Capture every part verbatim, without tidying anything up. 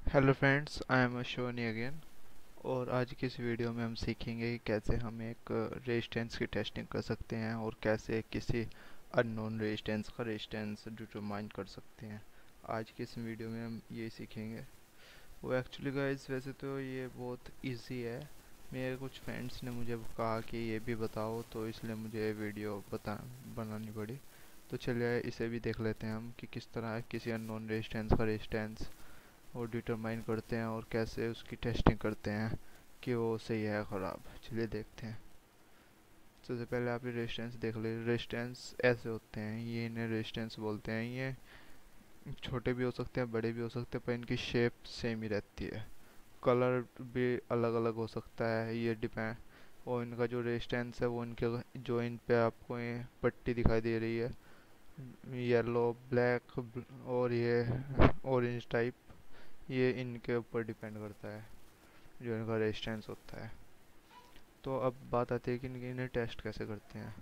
Hello friends, I am Ashwani again. और आज की इस वीडियो में हम सीखेंगे कि कैसे हम एक रेजिस्टेंस की टेस्टिंग कर सकते हैं और कैसे किसी अननोन रेजिस्टेंस का रेजिस्टेंस डिटरमाइन कर सकते हैं। आज की इस वीडियो में हम ये सीखेंगे। वो एक्चुअली गाइस, वैसे तो ये बहुत इजी है। मेरे कुछ फ्रेंड्स ने मुझे कहा कि ये भी बताओ, तो इसलिए मुझे ये वीडियो बता बनानी पड़ी। तो चलिए इसे भी देख लेते हैं हम कि किस तरह किसी अननोन रेजिस्टेंस का रेजिस्टेंस वो डिटरमाइन करते हैं और कैसे उसकी टेस्टिंग करते हैं कि वो सही है ख़राब। चलिए देखते हैं। सबसे पहले आप ये रेजिस्टेंस देख लीजिए। रेजिस्टेंस ऐसे होते हैं, ये इन्हें रेजिस्टेंस बोलते हैं। ये छोटे भी हो सकते हैं, बड़े भी हो सकते हैं, पर इनकी शेप सेम ही रहती है। कलर भी अलग अलग हो सकता है, ये डिपेंड। और इनका जो रेजिस्टेंस है वो इनके जो इन पे आपको ये पट्टी दिखाई दे रही है, येलो, ब्लैक और ये ऑरेंज टाइप, ये इनके ऊपर डिपेंड करता है जो इनका रेजिस्टेंस होता है। तो अब बात आती है कि इनके इन्हें टेस्ट कैसे करते हैं।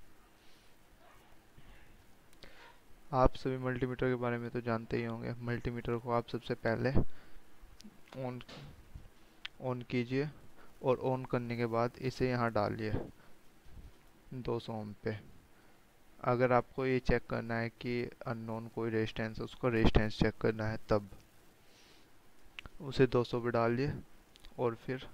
आप सभी मल्टीमीटर के बारे में तो जानते ही होंगे। मल्टीमीटर को आप सबसे पहले ऑन ऑन कीजिए और ऑन करने के बाद इसे यहाँ डालिए दो सौ ओम पे। अगर आपको ये चेक करना है कि अननोन कोई रेजिस्टेंस है, उसका रेजिस्टेंस चेक करना है, तब उसे दो सौ पे डालिए। और फिर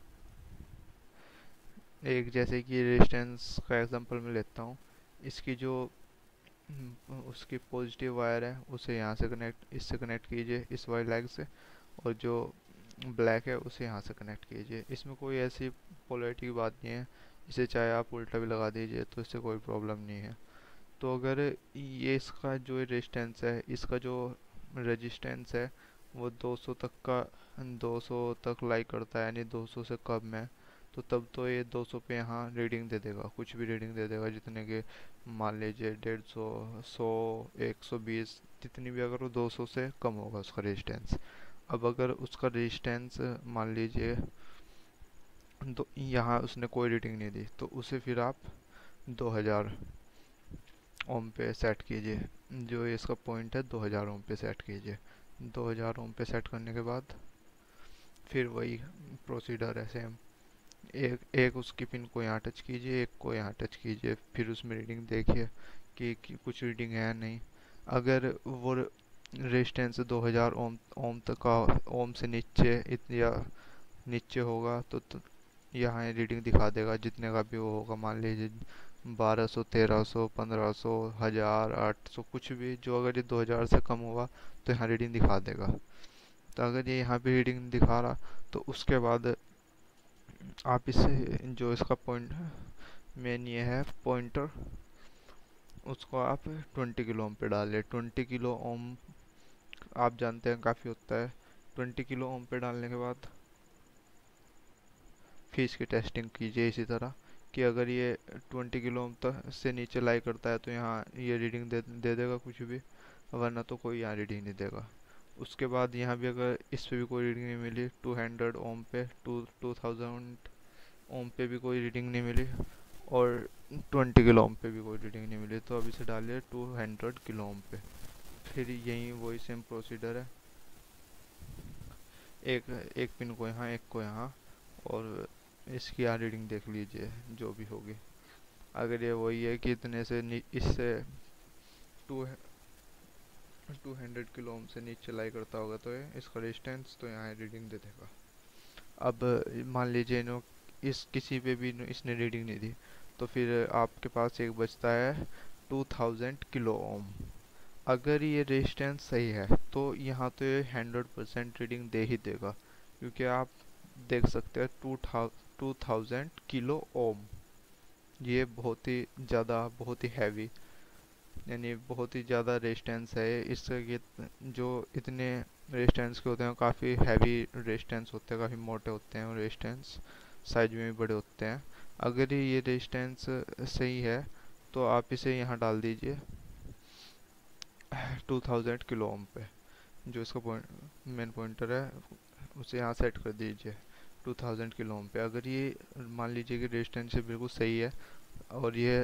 एक, जैसे कि रेजिस्टेंस का एग्जांपल मैं लेता हूँ, इसकी जो हम्म, उसकी पॉजिटिव वायर है उसे यहाँ से कनेक्ट इससे कनेक्ट कीजिए, इस वायर लेग से। और जो ब्लैक है उसे यहाँ से कनेक्ट कीजिए। इसमें कोई ऐसी पोलैरिटी की बात नहीं है, इसे चाहे आप उल्टा भी लगा दीजिए तो इससे कोई प्रॉब्लम नहीं है। तो अगर ये इसका जो रेजिस्टेंस है, इसका जो रेजिस्टेंस है वो दो सौ तक का दो सौ तक लाइक करता है, यानी दो सौ से कम है, तो तब तो ये दो सौ पे यहाँ रीडिंग दे देगा, कुछ भी रीडिंग दे देगा, जितने के मान लीजिए डेढ़ सौ, सौ, एक सौ बीस, जितनी भी, अगर वो दो सौ से कम होगा उसका रेजिस्टेंस। अब अगर उसका रेजिस्टेंस मान लीजिए, तो यहाँ उसने कोई रीडिंग नहीं दी, तो उसे फिर आप दो हज़ार ओम पे सेट कीजिए। जो इसका पॉइंट है दो हज़ार ओम पे सेट कीजिए। दो हज़ार ओम पे सेट करने के बाद फिर वही प्रोसीडर है सेम। एक एक उसकी पिन को यहाँ टच कीजिए, एक को यहाँ टच कीजिए, फिर उसमें रीडिंग देखिए कि, कि कुछ रीडिंग है या नहीं। अगर वो रेजिस्टेंस दो हज़ार ओम ओम तक का, ओम से नीचे इत या नीचे होगा, तो, तो यहाँ रीडिंग दिखा देगा जितने का भी वो होगा। मान लीजिए बारह सौ, तेरह सौ, पंद्रह सौ, हज़ार, आठ सौ, कुछ भी, जो अगर ये दो हज़ार से कम होगा तो यहाँ रीडिंग दिखा देगा। तो अगर ये यहाँ पे रीडिंग दिखा रहा, तो उसके बाद आप इसे, जो इसका पॉइंट मेन ये है पॉइंटर, उसको आप ट्वेंटी किलो ओम पे डालें। ट्वेंटी किलो ओम आप जानते हैं काफ़ी होता है। ट्वेंटी किलो ओम पे डालने के बाद फिर इसकी टेस्टिंग कीजिए इसी तरह कि अगर ये ट्वेंटी किलो ओम तक से नीचे लाई करता है तो यहाँ ये रीडिंग दे दे देगा कुछ भी, वरना तो कोई यहाँ रीडिंग नहीं देगा। उसके बाद यहाँ भी अगर इस पे भी कोई रीडिंग नहीं मिली, टू हंड्रेड ओम पे, टू टू थाउजेंड ओम पे भी कोई रीडिंग नहीं मिली, और ट्वेंटी किलो ओम पे भी कोई रीडिंग नहीं मिली, तो अब इसे डालिए टू हंड्रेड किलो ओम पे। फिर यही वही सेम प्रोसीडर है। एक एक पिन को यहाँ, एक को यहाँ, और इसकी यहाँ रीडिंग देख लीजिए जो भी होगी। अगर ये वही है कि इतने से नी- इससे two two hundred kilo ohm से नीचे लाई करता होगा, तो ये इसका रेजिस्टेंस तो यहाँ रीडिंग दे देगा। अब मान लीजिए इन्हों इस किसी पे भी इन्हों- इसने रीडिंग नहीं दी, तो फिर आपके पास एक बचता है टू थाउजेंड किलो ओम। अगर ये रेजिस्टेंस सही है तो यहाँ तो ये हंड्रेड परसेंट रीडिंग दे ही देगा, क्योंकि आप देख सकते हैं टू था टू थाउजेंड किलो ओम, ये बहुत ही ज़्यादा, बहुत ही हैवी, यानी बहुत ही ज़्यादा रेजिस्टेंस है इससे। ये जो इतने रेजिस्टेंस के होते हैं काफ़ी हैवी रेजिस्टेंस होते हैं, काफ़ी मोटे होते हैं, और रेजिस्टेंस साइज में भी बड़े होते हैं। अगर ये रेजिस्टेंस सही है तो आप इसे यहाँ डाल दीजिए टू थाउजेंड किलो ओम पे। जो इसका पॉइंट मेन पॉइंटर है उसे यहाँ सेट कर दीजिए टू थाउजेंड किलो ओम पे। अगर ये मान लीजिए कि रेजिस्टेंस बिल्कुल सही है और ये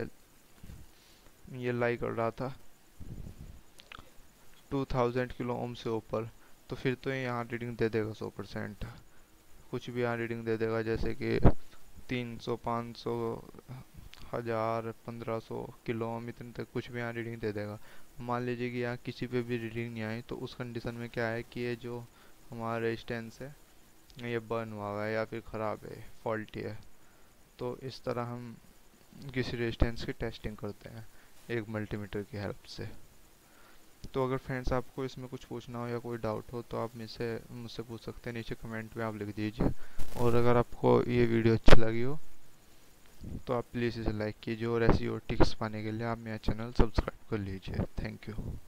ये लाई कर रहा था टू थाउजेंड किलो ओम से ऊपर, तो फिर तो ये यहाँ रीडिंग दे देगा सौ परसेंट। कुछ भी यहाँ रीडिंग दे देगा, जैसे कि तीन सौ, पाँच सौ, हज़ार, पंद्रह सौ, किलो इतने तक कुछ भी यहाँ रीडिंग दे देगा। मान लीजिए कि यहाँ किसी पे भी रीडिंग नहीं आई, तो उस कंडीशन में क्या है कि ये जो हमारा रेजिस्टेंस है ये बर्न हुआ हुआ है या फिर ख़राब है, फॉल्टी है। तो इस तरह हम किसी रेजिस्टेंस की टेस्टिंग करते हैं एक मल्टीमीटर की हेल्प से। तो अगर फ्रेंड्स आपको इसमें कुछ पूछना हो या कोई डाउट हो तो आप मुझसे मुझसे पूछ सकते हैं, नीचे कमेंट में आप लिख दीजिए। और अगर आपको ये वीडियो अच्छी लगी हो तो आप प्लीज़ इसे लाइक कीजिए, और ऐसी और टिप्स पाने के लिए आप मेरा चैनल सब्सक्राइब कर लीजिए। Thank you.